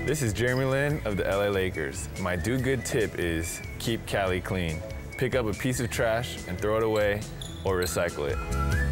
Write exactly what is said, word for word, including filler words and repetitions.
This is Jeremy Lin of the L A Lakers. My do-good tip is keep Cali clean. Pick up a piece of trash and throw it away or recycle it.